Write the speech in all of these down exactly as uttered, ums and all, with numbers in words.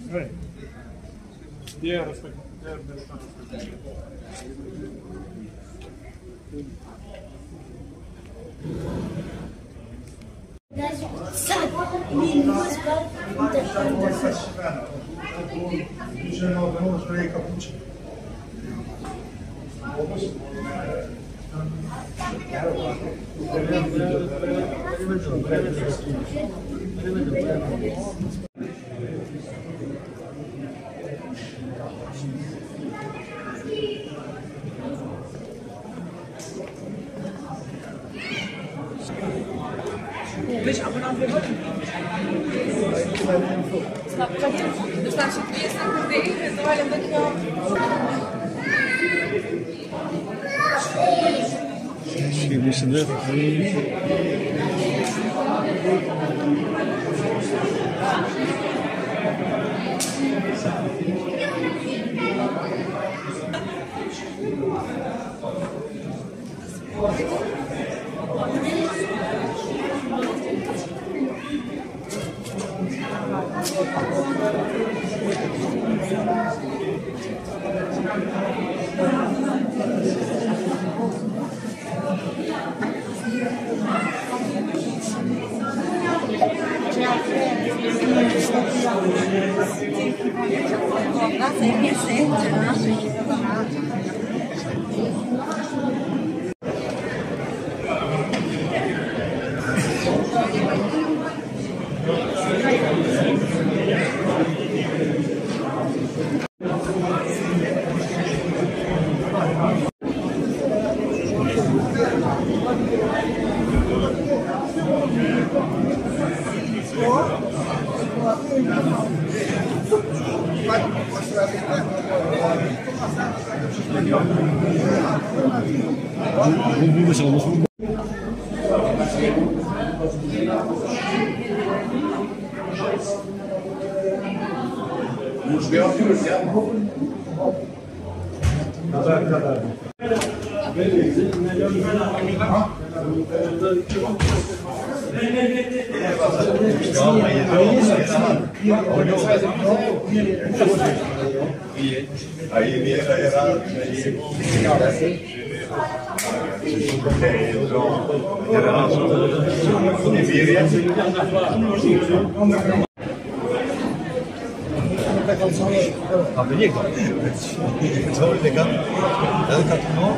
Right. Yeah, respect. Yeah, respect. Wiesz, a nam wychodzi. Wystarczy dwadzieścia sekund, ewentualnie takiego... Şimdi Mówimy, że ono są... Już miał już, ja? No tak, no tak. Ahí viene, ahí era, Aby nie go. Co ulega? Elka tu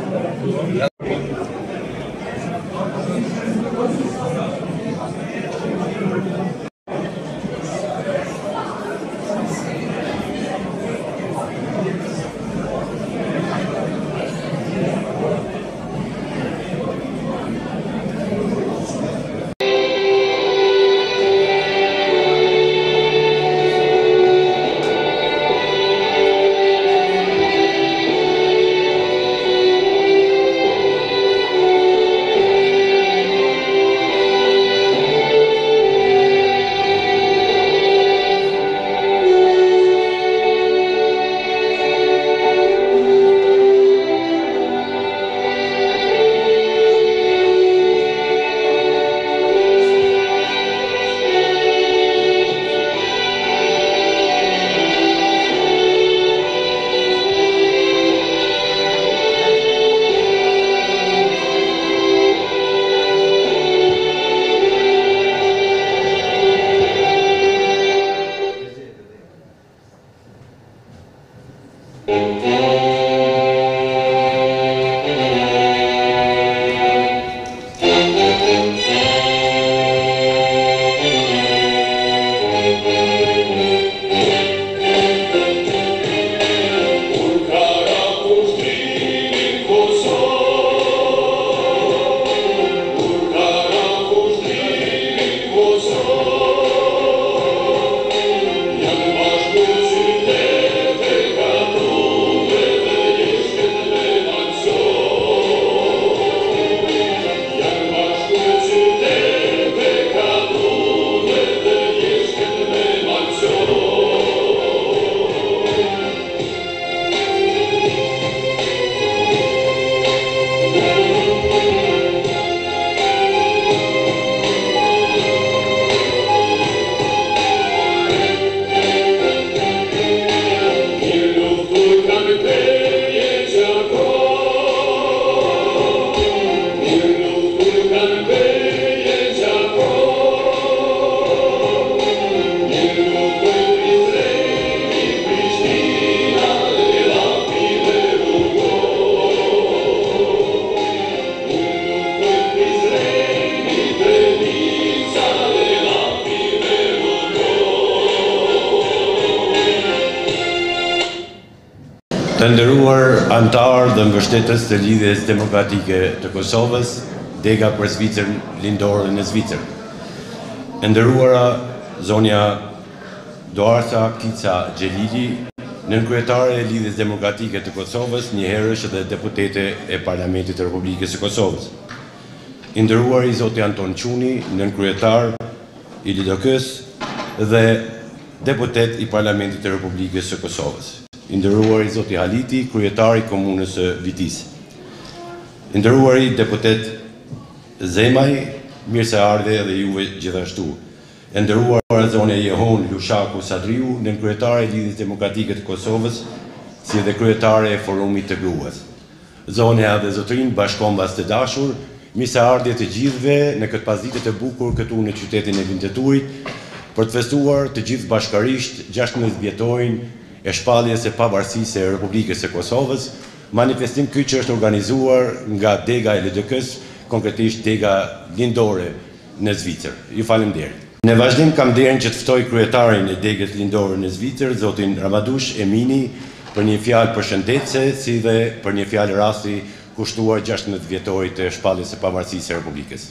Të nderuar antarë dhe mbështetës të Lidhjes Demokratike të Kosovës, dega për Zvicër lindore në Zvicër. E nderuara zonja Doarta Kica Xhelili, nënkryetare e Lidhjes Demokratike të Kosovës, njëherësh edhe deputete e Parlamentit të Republikës së Kosovës. I nderuari zoti Anton Quni, nënkryetar i L D K-s dhe deputet i Parlamentit të Republikës së Kosovës. I nderuari zoti Haliti, kryetar i komunës së Vitis. I nderuari deputet Zemaj, mirë se ardhe dhe juve gjithashtu. E nderuara zonja Jehon Lushaku Sadriu, nënkryetare e Lidhjes Demokratike të Kosovës, si edhe kryetare e Forumit të Gruas. Zonja dhe zotrin bashkombas të dashur, mirë se ardhje të gjithëve në këtë pasditë të bukur këtu në qytetin e Vinteturit, për të festuar të gjithë bashkarisht gjashtëmbëdhjetë vjetorin e shpalljes së pavarësisë së Republikës së Kosovës, manifestim ky që është organizuar nga dega e L D K-s, konkretisht dega lindore në Zvicër. Ju falemnderit. Në vazhdim kam nderin që të ftoj kryetarin e degës lindore në Zvicër, zotin Ramadush Emini, për një fjalë përshëndetëse, si dhe për një fjalë rasti kushtuar gjashtëmbëdhjetë vjetorit të shpalljes së pavarësisë së Republikës.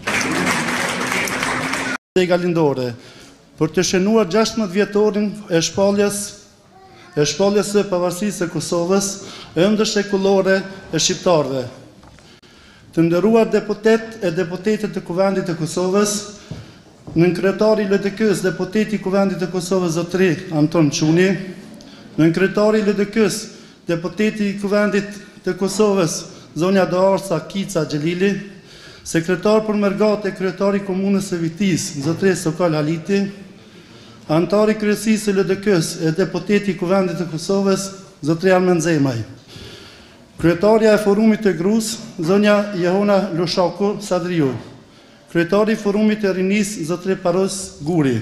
Dega lindore, për të shënuar gjashtëmbëdhjetë vjetorin e shpalljes e shpalljes së pavarësisë së Kosovës, ëndër shekullore e shqiptarëve. Të nderuar deputet e deputetet të Kuvendit të Kosovës, nënkryetari i L D K-s, deputeti i Kuvendit të Kosovës zotri Anton Quni, nënkryetari i L D K-s, deputeti i Kuvendit të Kosovës zonja Doarta Kica Xhelili, sekretar për Mergat e kryetari i komunës së Vitis zotri Sokol Haliti, antari kryesisë së L D K-s e deputeti i Kuvendit të Kosovës zotri Armen Zemaj. Kryetarja e Forumit të Grus, zonja Jehona Lushaku Sadriu. Kryetari i Forumit të Rinis, zotri Paros Guri.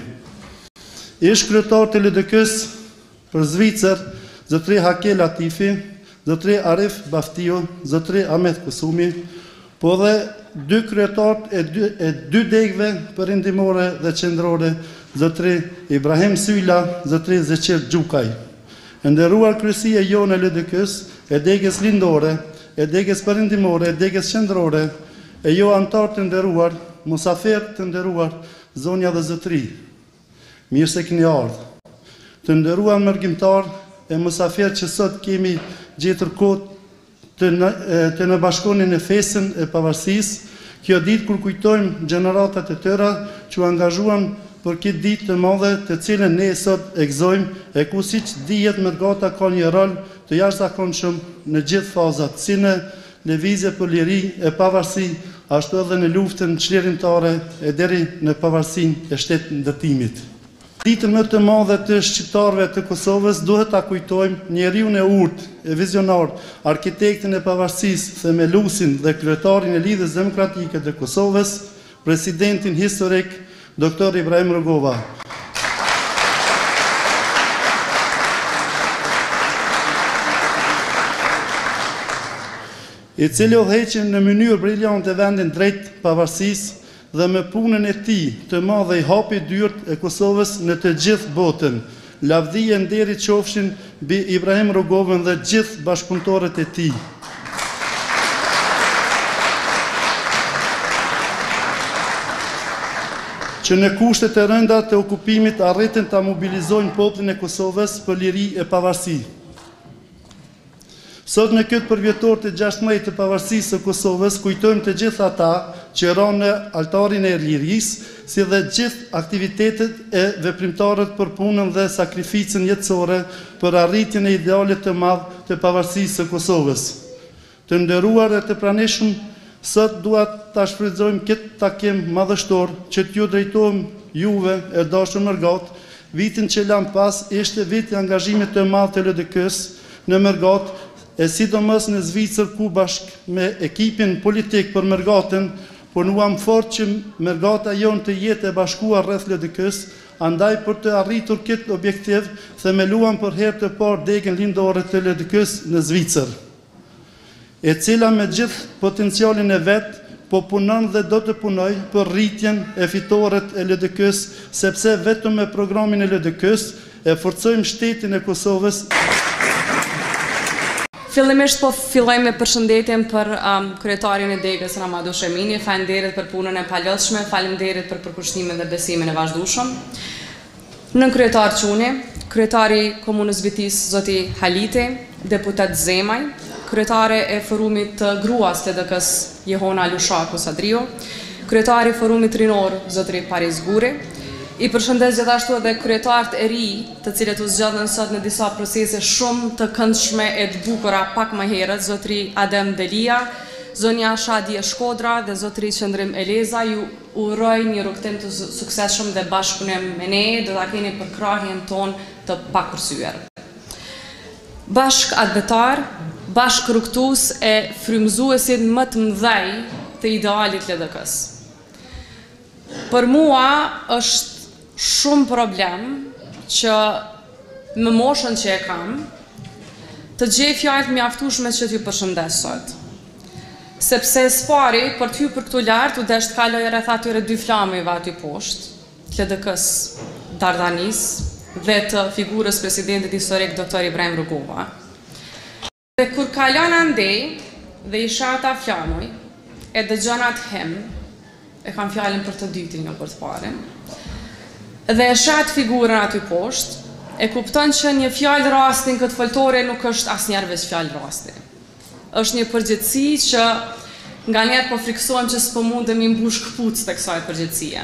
Ish kryetar të L D K-s për Zvicër, zotri Hake Latifi, zotri Arif Baftiu, zotri Ahmet Kusumi, po dhe dy kryetarët e dy, e dy degëve perëndimore dhe qendrore, zotri Ibrahim Syla, zotri Zeqir Gjukaj. E nderuar kryesia jonë e L D K-s, e degës lindore, e degës perëndimore, e degës qendrore, e jo antar të nderuar, musafer të nderuar, zonja dhe zotri. Mirë se keni ardhur. Të nderuar mërgjimtar e musafer që sot kemi gjetur kohë të në, të në bashkonin e fesën e pavarësisë, kjo ditë kur kujtojmë gjeneratat e tëra që u angazhuan për këtë ditë të madhe të cilën ne sot e gëzojmë e ku siç dihet Mergata ka një rol të jashtëzakonshëm në gjithë fazat, si në lëvizje për liri e pavarësi, ashtu edhe në luftën çlirimtare e deri në pavarësinë e shtetë ndërtimit. Ditën më të madhe të shqiptarëve të Kosovës duhet ta kujtojmë njeriun e urtë, e vizionar, arkitektin e pavarësisë, themeluesin dhe kryetarin e Lidhjes Demokratike të Kosovës, presidentin historik doktor Ibrahim Rugova. I cili udhëheqi në mënyrë briljante vendin drejt pavarësisë dhe me punën e tij të madhe i hapi dyert e Kosovës në të gjithë botën. Lavdi e nderi qofshin mbi Ibrahim Rugovën dhe gjithë bashkëpunëtorët e tij. Që në kushtet e rënda të okupimit arritën ta mobilizojnë popullin e Kosovës për liri e pavarësi. Sot në këtë përvjetor të gjashtëmbëdhjetë të pavarësisë së Kosovës kujtojmë të gjithë ata që ranë në altarin e lirisë, si dhe gjithë aktivitetet e veprimtarët për punën dhe sakrificën jetësore për arritjen e idealit të madh të pavarësisë së Kosovës. Të nderuar dhe të pranishëm, sot dua ta shfrytëzojmë këtë takim madhështor që t'ju drejtohem juve e dashur Mergat. Vitin që lan pas ishte viti i angazhimit të madh të L D K-s në Mergat, e sidomos në Zvicër ku bashkë me ekipin politik për Mergatën, punuam fort që Mergata jonë të jetë e bashkuar rreth L D K-s, andaj për të arritur këtë objektiv, themeluam për herë të parë degën lindore të L D K-s në Zvicër, e cila me gjithë potencialin e vetë, po punon dhe do të punoj për rritjen e fitoret e L D K-s, sepse vetëm me programin e L D K-s e forcojmë shtetin e Kosovës Fillimisht po filloj me përshëndetjen për um, kryetarin e Degës Ramadush Emini, faleminderit për punën e palodhshme, faleminderit për përkushtimin dhe besimin e vazhdueshëm. Nën kryetar Quni, kryetari Komunës Vitis zoti Haliti, deputet Zemaj, kryetare e forumit të gruas të L D K-s Jehona Lushaku Sadrio, kryetari i forumit rinor zotri Paris Guri. I përshëndes gjithashtu edhe kryetarët e ri, të cilët u zgjodhen sot në disa procese shumë të këndshme e të bukura pak më herët, zotri Adem Delia, zonja Shadia Shkodra dhe zotri Qëndrim Eleza. Ju uroj një rrugtim të suksesshëm dhe bashkëpunim me ne, do ta keni për krahjen tonë të pakursyer. Bashk advetar, bashk rrugtues e frymëzuesit më të mëdhej të idealit L D K-s. Për mua është shumë problem që me moshën që e kam, të gjej fjalët mjaftueshme që t'ju përshëndes sot. Sepse spari, për t'hy për këtu lartë, u desh të kaloj rreth atyre dy flamëve aty poshtë, L D K-s Dardanis dhe të figurës presidentit historik doktor Ibrahim Rugova. Dhe kur kalon andej dhe i shoh ata flamuj, e dëgjon atë hem, e kam fjalën për të dytin jo për të parën, dhe e shat figurën aty poshtë, e kupton që një fjalë rasti në këtë foltore nuk është asnjëherë veç fjalë rasti. Është një përgjithësi që nganjëherë po friksohem që s'po mundemi mbush kputcë të kësaj përgjithësie.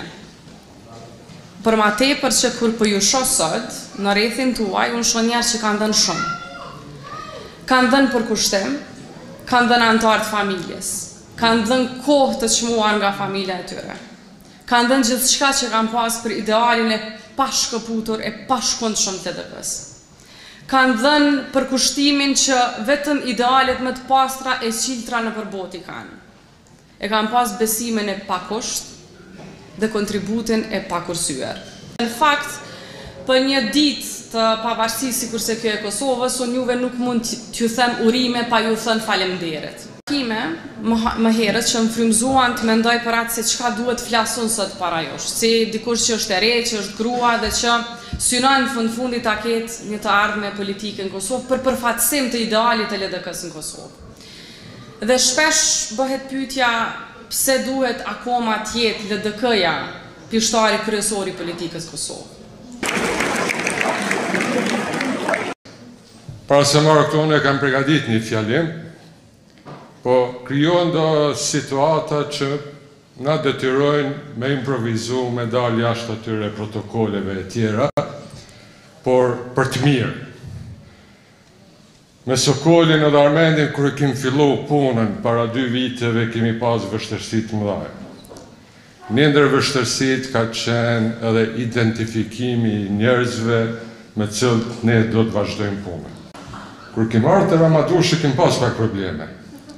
Për ma tepër që kur po ju shoh sot, në rrethin tuaj, unë shoh njerëz që kanë dhënë shumë. Kanë dhënë për kushtim, kanë dhënë anëtar të familjes, kanë dhënë kohë të çmuar nga familja e tyre. Kanë dhënë gjithçka që kanë pas për idealin e pashkëputur e pashkundshëm të L D K-s. Kanë dhënë për kushtimin që vetëm idealet më të pastra e qiltra në përboti kanë. E kanë pas besimin e pakusht dhe kontributin e pakursyer. Në fakt, për një ditë të pavarësisë sikurse kjo e Kosovës, unë juve nuk mund t'ju them urime pa ju thënë faleminderit. Kime, më herët që më frymëzuan të mendoj për atë se çka duhet flasun sot para josh, si dikush që është e re, që është grua dhe që synon në fund fundit ta ketë një të ardhme politike në Kosovë për përfaqësim të idealit të L D K-s në Kosovë. Dhe shpesh bëhet pyetja pse duhet akoma të jetë L D K-ja pishtari kryesor i politikës Kosovë. Para se marrë këtu unë e kam përgatit një fjalim, po krijon do situata që na detyrojnë me improvizu, me dal jashtë atyre protokoleve e tjera, por për të mirë. Me Sokolin edhe Armendin, kërë kemi fillu punën, para dy viteve kemi pas vështërsit të mëdha. Një ndër vështërsit ka qenë edhe identifikimi i njerëzve me cilët ne do të vazhdojmë punën. Kërë kemi marrë të Ramadushi, kemi pas pak probleme.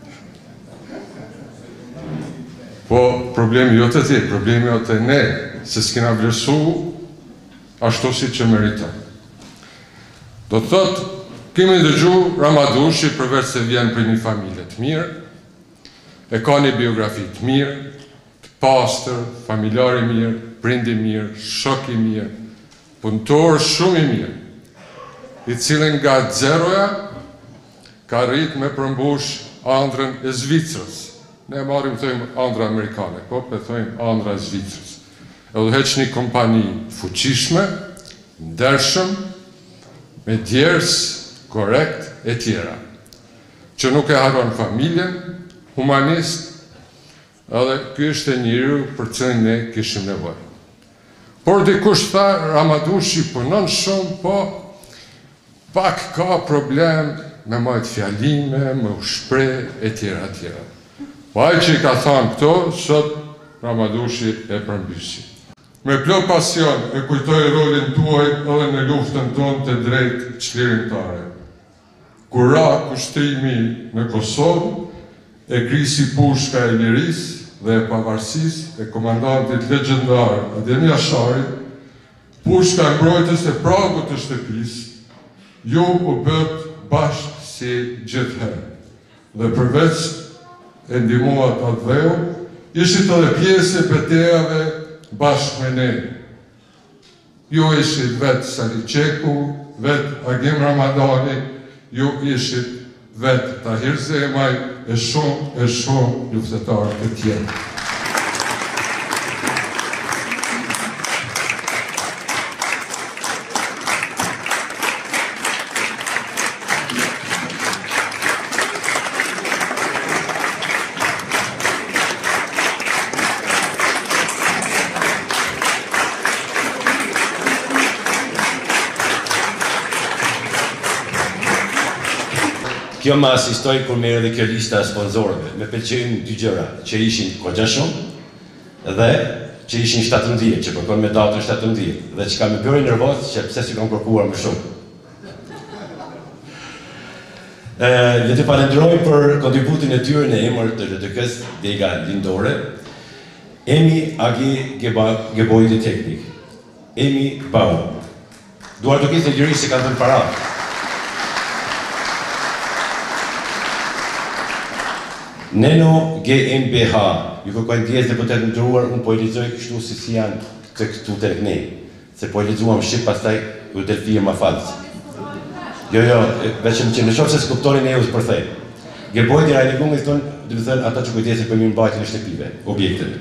Po problemi jo të ti, problemi jo të ne, se s'kina vlerësu ashtu si që meritoj. Do të thotë, kemi dëgju Ramadushi përveç se vjen për një familje të mirë, e ka një biografi të mirë, të pastër, familjari mirë, prindi mirë, shok i mirë, punëtor shumë i mirë, i cilin nga zeroja ka rritë me përmbush ëndrrën e Zvicrës. Ne marim të thëjmë ëndra amerikane, po pe thëjmë ëndra e Zvicrës. Edhe heq një kompani fuqishme, ndershëm, me djerës, korrekt e tjera, që nuk e haron familjen, humanist, edhe ky është e njeriu për cilin ne kishim nevojë. Por dikush tha, Ramadushi punon shumë, po pak ka problem me majtë fjalime, me u shpreh e tjera tjera. Po ai që i ka thënë këto, sot Ramadushi e përmbysi. Me plot pasion e kujtoj rolin tuaj edhe në luftën tonë të drejtë çlirimtare. Kur ra kushtrimi në Kosovë, e krisi pushka e lirisë dhe e pavarësisë e komandantit legjendar Adem Jashari, pushka e mbrojtës e pragut të shtëpisë, ju u bët bashkë si gjithherë. Dhe përveç e ndihmuat atë dheu, ishit edhe pjesë e betejave bashkë me ne. Ju ishit vetë Sali Qeku, vetë Agim Ramadani, ju ishit vetë Tahir Zemaj e shumë e shumë luftëtarë të tjerë. Kjo më asistoj kur merë dhe kjo lista sponsorëve. Me pëlqejnë dy gjëra, që ishin kogja shumë dhe që ishin shtatëmbëdhjetë, që kërkon me datën shtatëmbëdhjetë, dhe që ka me bëri nervoz që pse si kam kërkuar më shumë. Le të falenderoj për kontributin e tyre në emër të L T K-s Dega Lindore, Emi Agi Gebojti Teknik, Emi Bau. Duar të kisë në gjëri se kanë të në para. Neno G M B H, ju kërkojnë pjesë deputet në ndëruar, unë po i lexoj kështu si si janë të këtu të ne, se po i lexuam shqip, pastaj u del firma falsë. Jo, jo, veçëm që në shofë se s'kuptonin e u s'përthej. Gebojti Rajnegungës tonë, dhe më thënë, ata që kujtese për mi mbajtën e shtepive, objekteve.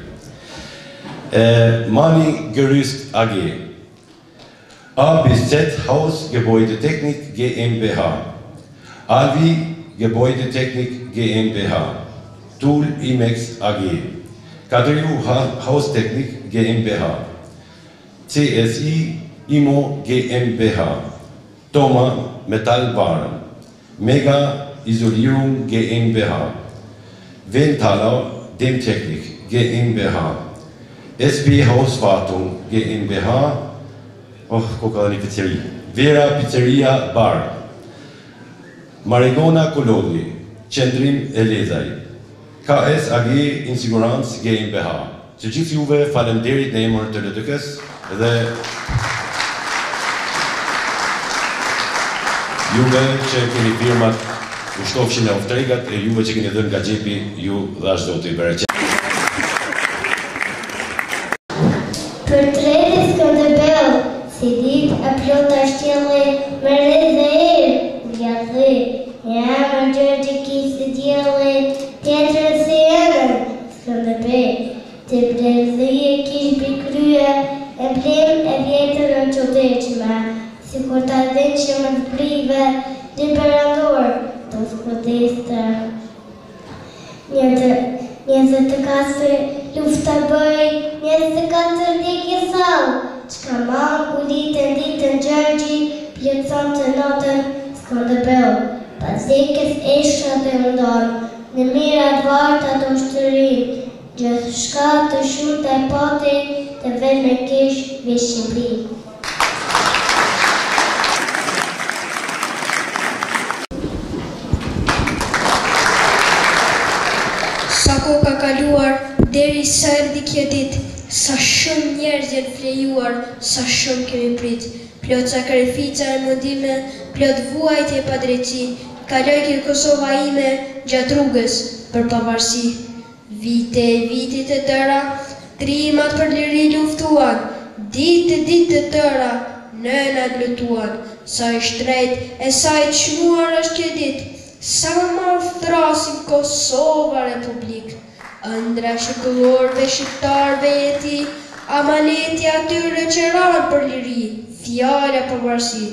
Mani Gërys A G, A B Z Haus Gebojti Teknik G M B H, Alvi Gebojti Teknik G M B H, Tool Imex A G, katër U Haus Teknik G M B H, C S I Imo G M B H, Toma Metal Waren, Mega Isolierung G M B H, Wendtaler Demtechnik G M B H, S B Hauswartung G M B H, oh, koka dhe një pizzeri, Vera Pizzeria Bar, Marigona Kolodli, Qendrim Elezaj, K S A G Insigurance G M B H. Që gjithë juve falemderit në emër të L T K-s dhe juve që keni firmat u shtofshin e oftregat e juve që keni dhënë nga xhepi ju dhe ashtu të i bereqet. Për treti Skënderbeu, si ditë e plota shtjellë me re dhe erë, vjallë, një emër gjërë kisë djellë, tjetër si emër, Skënderbeu, të brezëje kishë bikrye, emblem e vjetër në qëdeqme, si kur të adhenë që më të prive, dy perandor, të skodeste. Njëzët të katër lufta bëj, njëzët të katër dikje salë, që ka manë ku ditën ditën gjërgji, pjëtëson të notën Skënderbeu. Pas dikës esha dhe ndonë, në mirat varta të ushtërin, gjithë shka të shumë të e poti, të vetë me kishë vishqipri. Sa ko ka kaluar, deri sa erdi kjo dit, sa shumë njerëz jenë flejuar, sa shumë kemi prit. Plot sakrifica e mundime, plot vuajtje pa drejtësi, kaloj kjo Kosova ime gjatë rrugës për pavarësi. Vite e vitit e tëra, trimat për liri luftuan, ditë e ditë të tëra, nënat lutuan, sa i shtrejt e sa i çmuar është kjo ditë, sa më marë thrasim Kosova Republik, ëndra shikullorve shqiptarve jeti, amaneti atyre që ranë për liri, fjala për varësi.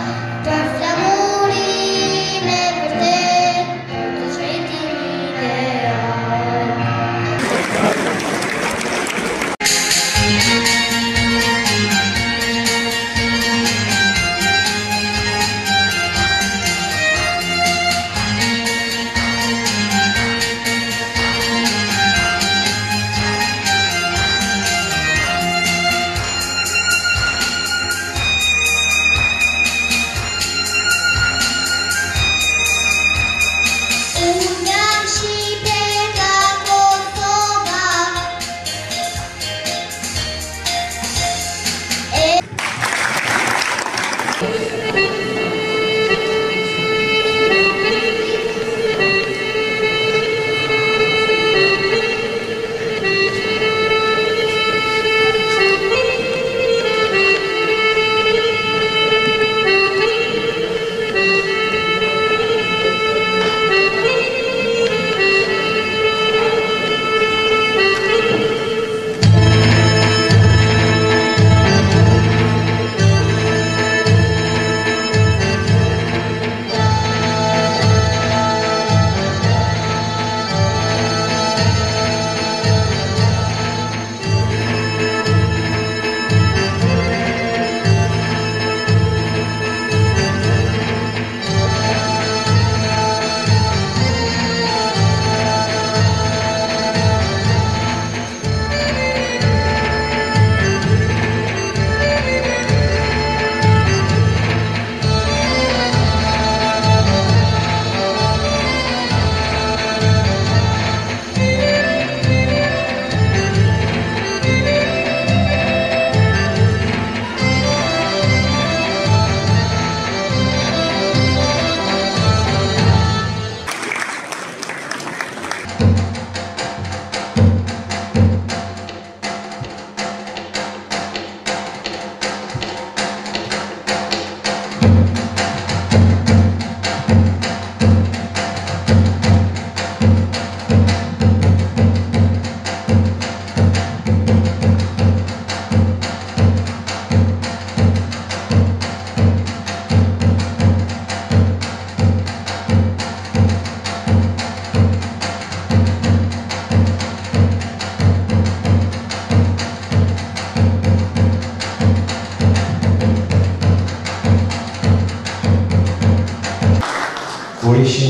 Yeah.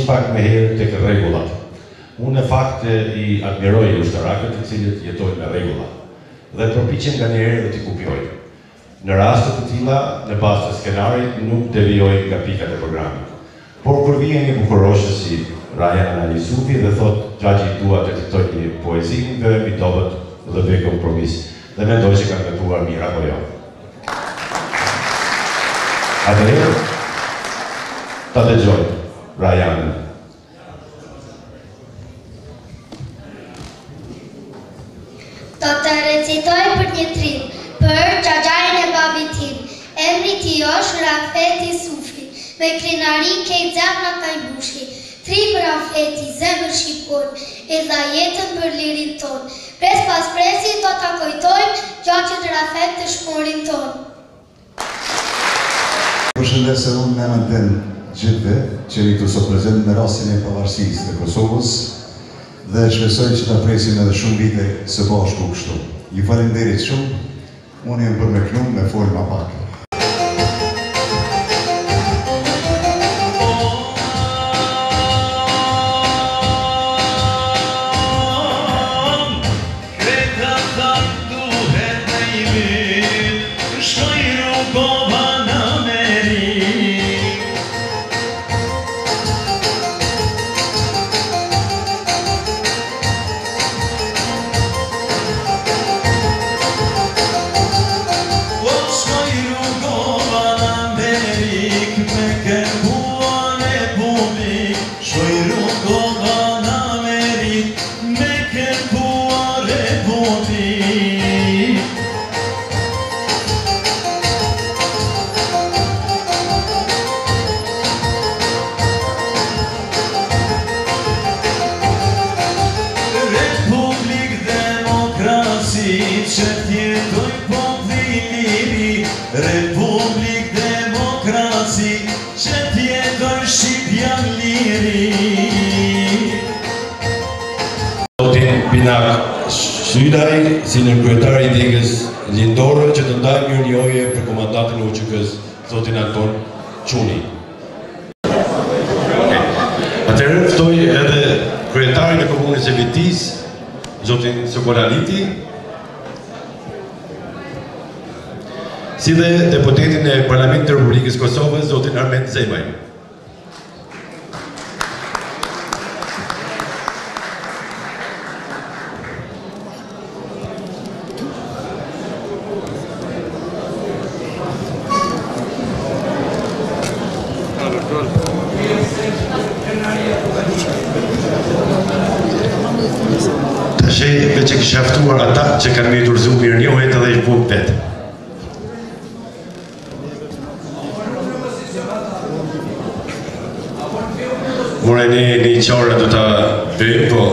pak me herë tek rregullat. Unë në fakt i admiroj ushtarakët të cilët jetojnë me rregulla dhe përpiqen nganjëherë dhe t'i kuptojnë. Në raste të tilla, në bazë të skenarit, nuk devijojnë nga pikat e programit. Por kur vjen një bukuroshe si Rajana Yusufi dhe thot gjagji dua të fitoj një poezi, më mbi dobët dhe bëj kompromis. Dhe mendoj që kanë vepruar mirë apo jo. Atëherë, ta dëgjoj Rajanën. Do të recitoj për një trim, për gjagjarin e babit tim. Emri ti është Rafet Yusufi, me krenari kej zemra ta i bushi. Trim Rafeti, zemër shqipon, e dha jetën për lirin ton. Pres pas presi do ta kujtojmë gjaqit Rafet të shporin ton. Përshëndesë unë në emën të gjithve që i të sot prezent në rastin e pavarësisë të Kosovës dhe shpresoj që ta presim edhe shumë vite së bashku kështu. Ju falenderit shumë, unë jem për me knum me folë ma pak. Sydaj, si në kryetari i degës lindore që të ndaj mirë njohje për komandatin U Q K-s, zotin Anton Quni. Atëherë ftoj edhe kryetarin e komunës e Vitis, zotin Sokolaliti, si dhe deputetin e Parlamentit të Republikës Kosovës, zotin Armend Zemaj. Tashe që kisha ftuar ata që kanë me durzu mirë njohet edhe i punë vetë. More një një qarë do të bëjmë, po...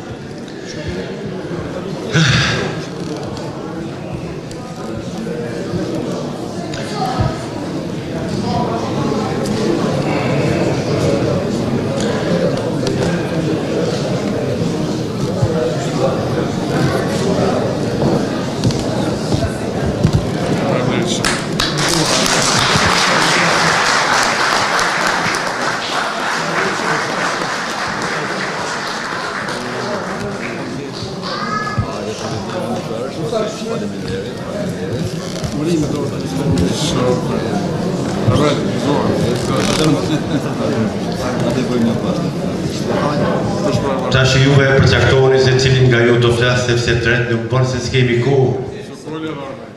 Tash juve përcaktoni se cilin nga ju do flasë sepse tret nuk bënë se s'kemi kohë.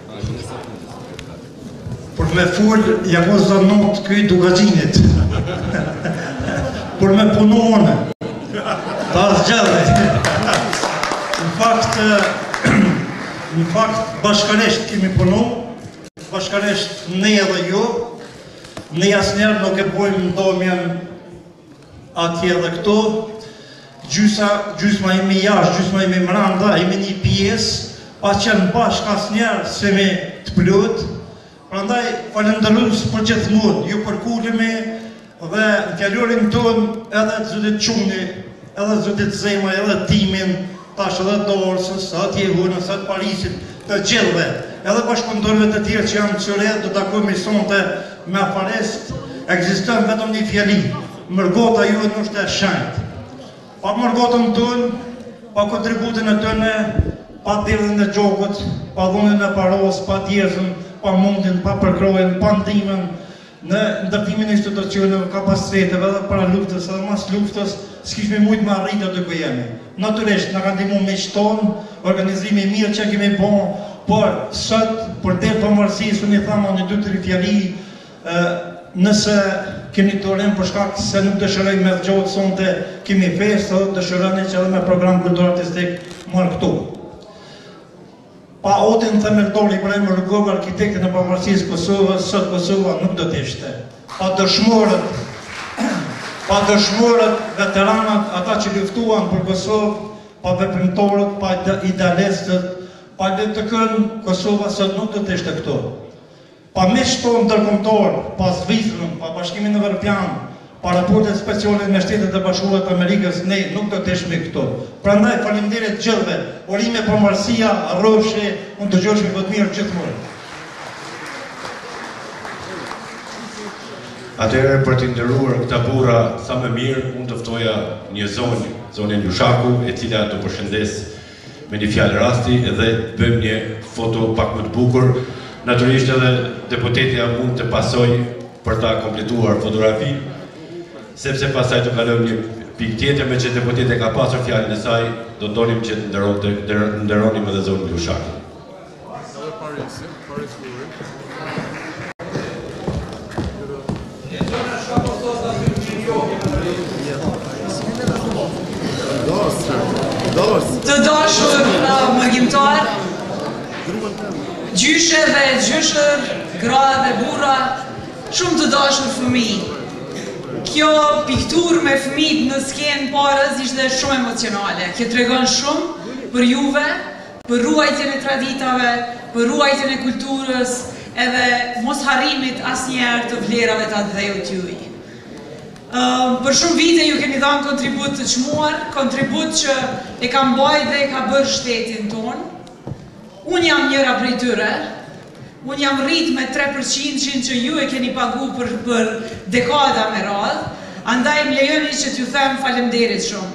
Për me full, ja po zanot këj dugacinit. Për me punonë, ta zgjadhe. Në fakt, në fakt, bashkaresht kemi punu, bashkaresht ne edhe ju, ne jasë njerë nuk e bojmë ndomjen atje dhe këto, gjysma imi jash, gjysma imi mranda, imi një pjesë, pa qenë bashkë asë njerë se me të plët. Prandaj falenderus për gjithmonë, ju përkullimi dhe në fjallorin tonë edhe të zëtit Quni, edhe të zëtit Zemaj, edhe timin, tash edhe Dorsës, atje Hunës, atë Parisit, të gjithve, edhe bashkëndorëve të tjerë që janë qëre, do të takojmë i sonte me afarest, egziston vetëm një fjali, mërgota ju nuk është e shenjtë. Pa mërgotën tonë, pa kontributin e tëne, pa derdhën e gjokët, pa dhunën e paros, pa djerzën, pa mundin, pa përkrojen, pa ndimen, në ndërtimin e institucioneve, kapaciteve dhe para luftës edhe mas luftës, s'kishme mujtë me arritë aty ku jemi. Natyrisht, në kanë ndihmu me qëtonë, organizimi mirë që kemi bon, por sot, për del përmërësisë, unë i thama një dy të fjali, nëse keni të rem për shkak se nuk dëshëroj me gjotë sonte kemi festë, dëshërojnë që edhe me program kultur artistik marë këtu. Pa Otin Themeltori, për e më rëgovë arkitektin e përmërësisë Kosovës, sot Kosova nuk do t'ishte. Pa dëshmorët, pa dëshmorët, veteranët, ata që luftuan për Kosovë, pa veprimtorët, pa idealistët, pa le të kënë, Kosova sot nuk do t'ishte këtu. Pa meqë tonë ndërkombëtar, pa Zvicrën, pa Bashkimin Evropian, pa raportet speciale me Shtetet e Bashkuara të Amerikës, ne nuk do t'ishme këtu. Prandaj faleminderit gjithëve, urime përmarrësia, rrofshi, unë të gjoshmi më të mirë gjithmonë. Atëherë për të nderuar këta burra sa më mirë, unë të ftoja një zonë, zonën Lushaku, e cila të përshëndes me një fjalë rasti edhe bëjmë një foto pak më të bukur. Natyrisht edhe deputetja mund të pasoj për ta kompletuar fotografi, sepse pasaj të kalojmë një pikë tjetër, me që deputetja ka pasur fjalën e saj, do donim që të nderonim edhe zonën Lushaku. Të dashur mëgjimtar, gjyshe dhe gjyshër, gra dhe burra, shumë të dashur fëmijë. Kjo piktur me fëmijët në skenë parës ishte shumë emocionale. Kjo tregon shumë për juve, për ruajtjen e traditave, për ruajtjen e kulturës, edhe mos harrimit asnjëherë të vlerave të atë dheut juaj. Për shumë vite ju keni dhënë kontribut të çmuar, kontribut që e ka mbajtur dhe e ka bërë shtetin tonë. Unë jam njëra prej tyre, unë jam rrit me tre përqind që ju e keni pagu për, për dekada me radhë, andaj më lejoni që t'ju them faleminderit shumë.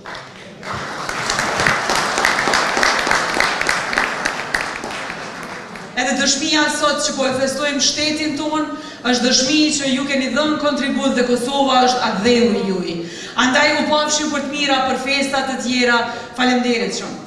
Edhe dëshmia sot që po e festojmë shtetin tonë, është dëshmi që ju keni dhënë kontribut dhe Kosova është atë dheu i juaj. Andaj u pafshim për të mira, për festat të tjera, faleminderit shumë.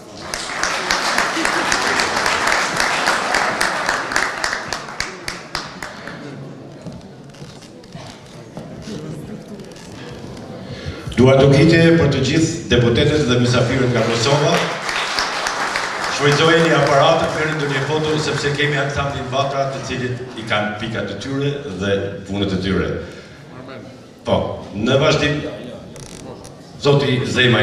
Dua të kite për të gjithë deputetet dhe mysafirët nga Kosova. Shfrytëzojeni aparatë për në një foto, sepse kemi ansamblin vatra të cilit i kanë pikat të tyre dhe punët të tyre. Po, në vazhdim, zoti Zemaj.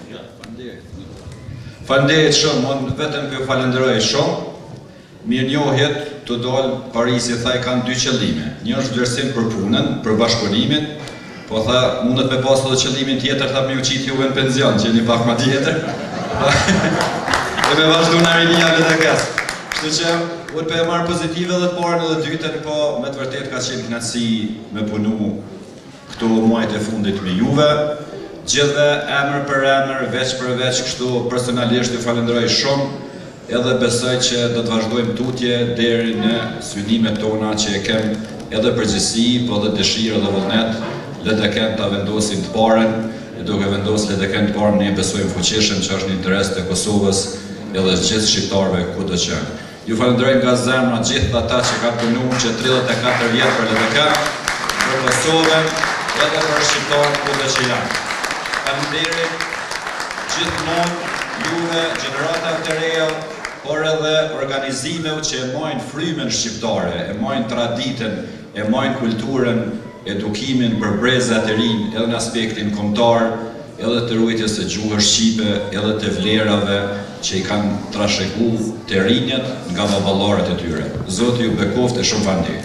Faleminderit shumë, unë vetëm për falenderoj shumë. Mirë njohjet të dalë Parisi tha i kanë dy qëllime. Një është vlerësim për punën, për bashkëpunimin, po tha mundet me pas edhe qëllimin tjetër, tha me u qitë juve në penzion, që një pak ma tjetër. Dhe me vazhdu në rinia në dhe kësë. Kështu që, unë për e marë pozitive dhe të parën edhe dytën, po me të vërtet ka qenë knatësi me punu këto muajt e fundit me juve. Gjithve emër për emër, veç për veç, kështu personalisht ju falenderoj shumë, edhe besoj që do të vazhdojmë tutje deri në synimet tona që e kem edhe përgjësi, po edhe dëshirë dhe vullnet, le të kem të vendosin të parën, e duke vendos le të kem të parën, ne besojmë fuqishëm që është një interes të Kosovës, edhe gjithë shqiptarve ku të qenë. Ju falenderoj nga zemra gjithë ata që ka punu që tridhjetë e katër vjetë për L D K, për Kosovën, edhe për shqiptarët ku të që janë. Falenderit gjithmonë juve, gjenerata të reja, por edhe organizimeve që e mojnë frymen shqiptare, e mojnë traditën, e mojnë kulturën, edukimin për brezat e rinj, edhe në aspektin kombëtar, edhe të ruajtjes së gjuhës shqipe, edhe të vlerave që i kanë trashëgu të rinjët nga baballarët e tyre. Zoti ju bekoft e shumë faleminderit.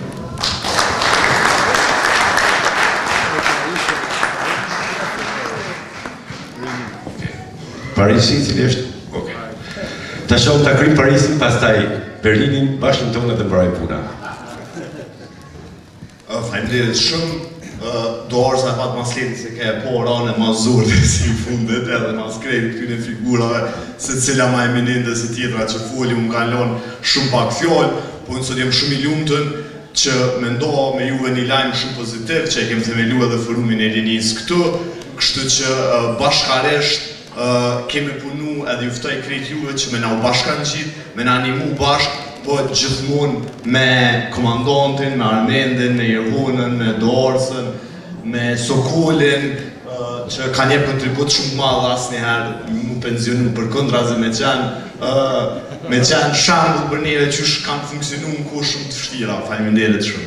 Parisi, cili është? Okej. Ta shohim ta kryjmë Parisin, pastaj Berlinin, Washingtonin dhe mbaroj puna. Faleminderit shumë. dorës e pat mas leti se ke po rane ma zurë si i fundit edhe mas krejt këtyne figurave se cila ma eminente se tjetra që foli unë kanë lonë shumë pak fjallë, po nësot jem shumë i lumëtën që me ndoha me juve një lajmë shumë pozitiv që e kemë themelu edhe forumin e rinis këtu, kështu që bashkaresht kemi punu edhe juftoj krejt juve që me na u bashkan gjitë, me na animu bashk, po gjithmonë me komandantin, me Armendin, me Jervonën, me Dorsën, me Sokolin, që kanë jep kontribut shumë madh asnjëherë mu pensionu për kontrazi me qenë me qenë shambull për neve që kanë funksionu në kohë shumë të vështira. Faleminderit shumë.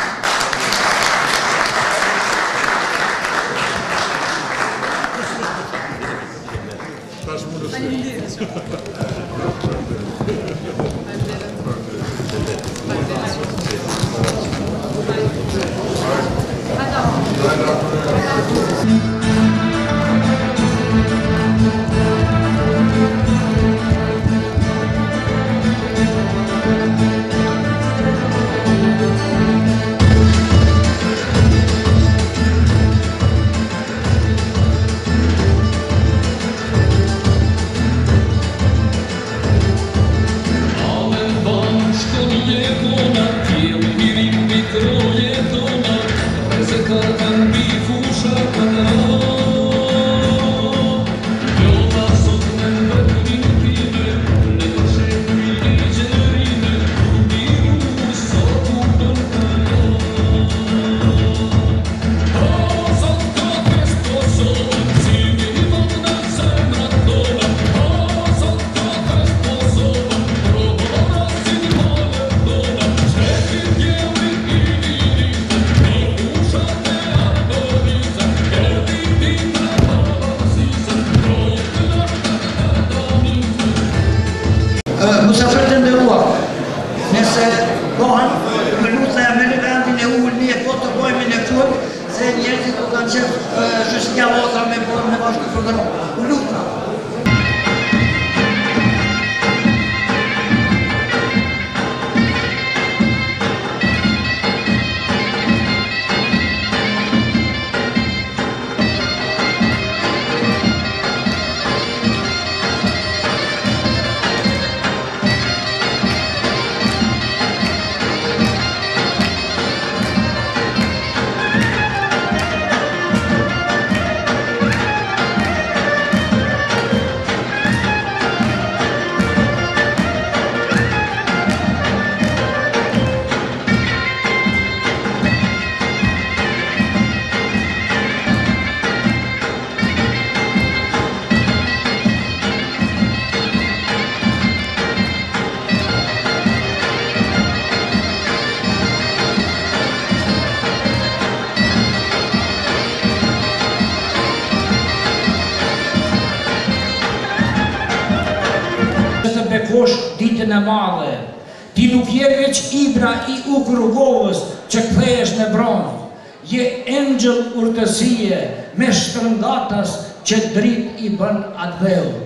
Ditën e madhe, ti nuk je veç Ibra i Uk Rrugovës që kthehesh në bronz, je engjëll urtësie me shtrëngatas që drit i bën atë dheut.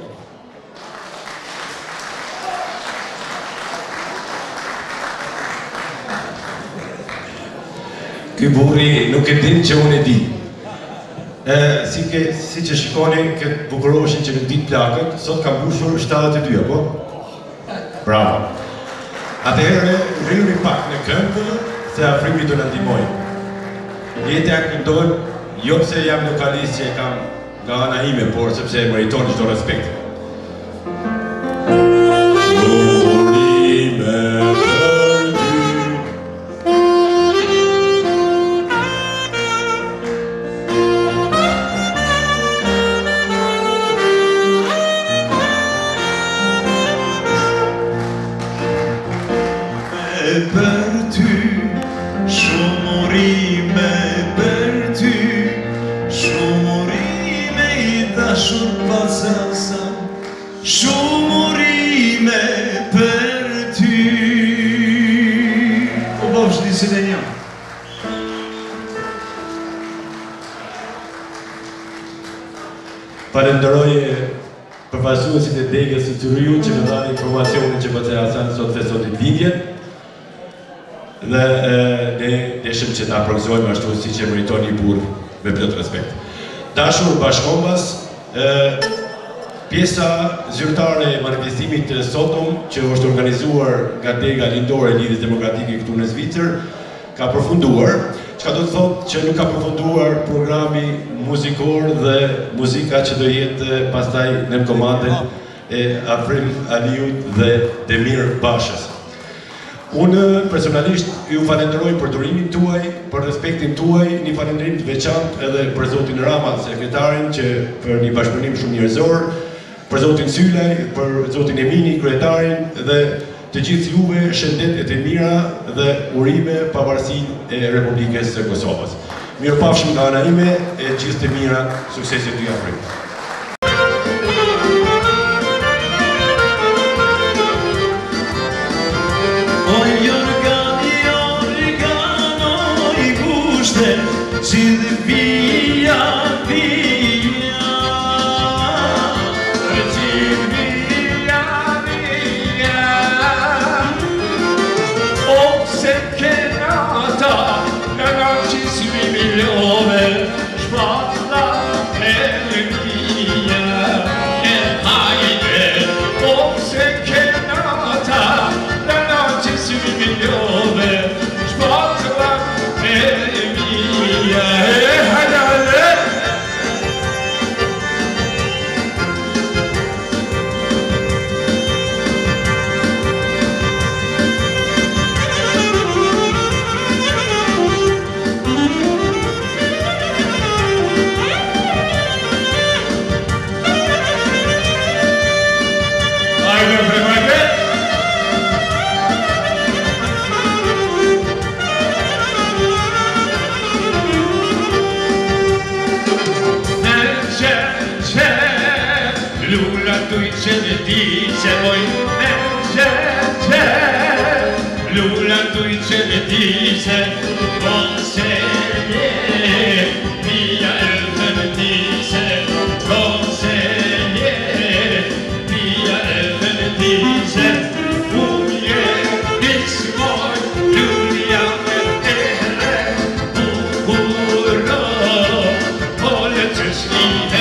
Ky burri nuk e din që unë e di. Si që shikoni këtë bukuroshin që nuk dit plakët, sot ka mbushur shtatëdhjetë e dy, apo? Bravo. Atëherë, rriuni pak në këmbë, se Afrimi do në ndihmoj. Jetëja këndon, jo pse jam lokalist që e kam nga ana ime, por sepse e meriton çdo respekt. Falenderoj përfaqësuesit e degës së Tyriut që më dhanë informacionin që Bacë Hasan sot feston ditëlindjen. dhe ne deshëm që ta progresojmë ashtu si që meriton një burr me plot respekt. Dashur bashkombas, pjesa zyrtare e manifestimit të sotëm që është organizuar nga Dega Lindore e Lidhjes Demokratike këtu në Zvicër ka përfunduar, çka do të thotë që nuk ka përfunduar programi muzikor dhe muzika që do jetë pastaj në komandën e Afrim Aliut dhe Demir Bashës. Unë personalisht ju falenderoj për durimin tuaj, për respektin tuaj, një falendrim të veçantë edhe për zotin Rama, sekretarin, që për një bashkëpunim shumë njerëzor, për zotin Sylaj, për zotin Emini, kryetarin, dhe të gjithë juve shëndetet e mira dhe urime pavarësinë e Republikës së Kosovës. Mirupafshim nga ana ime e gjithë të mira, suksesit të Afrikës. Si dhe via, via, si via, via, o se kenata, nga nga që si mi miliove, shpatla e mia, e hajde, o se kenata, nga nga që si mi miliove, shpatla e mia. Dice voi c'è, c'è, l'una tu dice le dice, consigliere, via il benedice, consigliere, via il benedice, unie, dismoi, Giulia e re, un burro, voglio ci scrivere.